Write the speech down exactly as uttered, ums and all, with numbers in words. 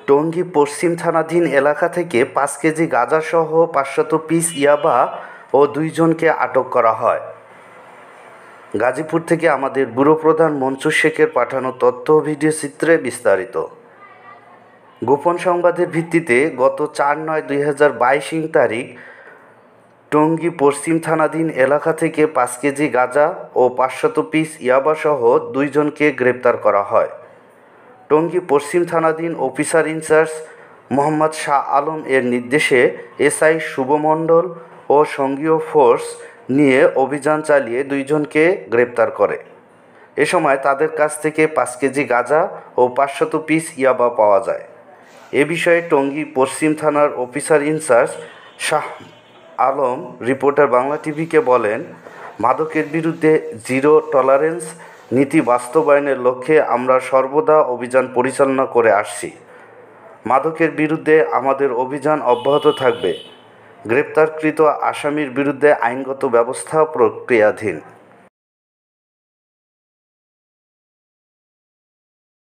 টঙ্গী পশ্চিম থানাধীন এলাকা থেকে পাঁচ কেজি গাঁজাসহ পাঁচশত পিস ইয়াবা ও দুইজনকে আটক করা হয়। গাজীপুর থেকে আমাদের ব্যুরো প্রধান মনসুর শেখের পাঠানো তথ্য ও ভিডিও চিত্রে বিস্তারিত। গোপন সংবাদের ভিত্তিতে গত চার নয় দুই হাজার বাইশ ইং তারিখ টঙ্গী পশ্চিম থানাধীন এলাকা থেকে পাঁচ কেজি গাঁজা ও পাঁচশত পিস ইয়াবাসহ দুইজনকে গ্রেপ্তার করা হয়। টঙ্গী পশ্চিম থানাধীন অফিসার ইনচার্জ মোহাম্মদ শাহ আলম এর নির্দেশে এসআই শুভ মণ্ডল ও সঙ্গীয় ফোর্স নিয়ে অভিযান চালিয়ে দুইজনকে গ্রেপ্তার করে। এ সময় তাদের কাছ থেকে পাঁচ কেজি গাঁজা ও পাঁচশত পিস ইয়াবা পাওয়া যায়। এ বিষয়ে টঙ্গী পশ্চিম থানার officer in charge Shah Alam reporter Bangla টিভিকে বলেন, মাদকের বিরুদ্ধে জিরো টলারেন্স নীতি বাস্তবায়নের লক্ষ্যে আমরা সর্বদা অভিযান পরিচালনা করে আসছি। মাদকের বিরুদ্ধে আমাদের অভিযান অব্যাহত থাকবে। গ্রেপ্তারকৃত আসামির বিরুদ্ধে আইনগত ব্যবস্থা প্রক্রিয়াধীন।